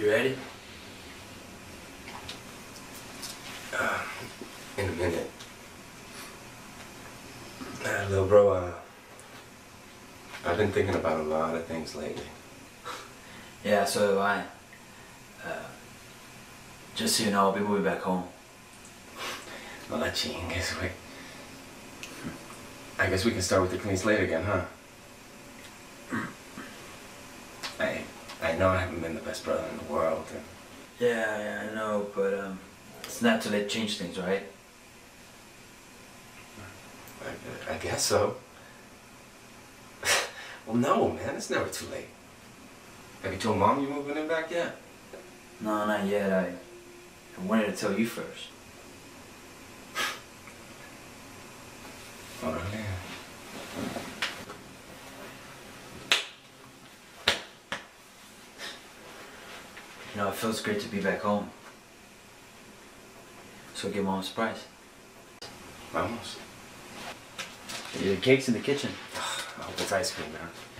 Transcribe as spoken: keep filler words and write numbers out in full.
You ready? Uh, in a minute. Uh, little bro, uh, I've been thinking about a lot of things lately. Yeah, so have I. Uh, just so you know, I'll be moving back home. Well, chingues, güey. I guess we can start with the clean slate again, huh? I, I know I haven't been the best brother in the world. And... Yeah, yeah, I know, but um, it's not too late to change things, right? I, I guess so. Well, no, man, it's never too late. Have you told Mom you're moving in back yet? No, not yet. I, I wanted to tell you first. Oh, yeah. You know, it feels great to be back home. So give Mom a surprise. Vamos. The cake's in the kitchen. I hope it's ice cream, man.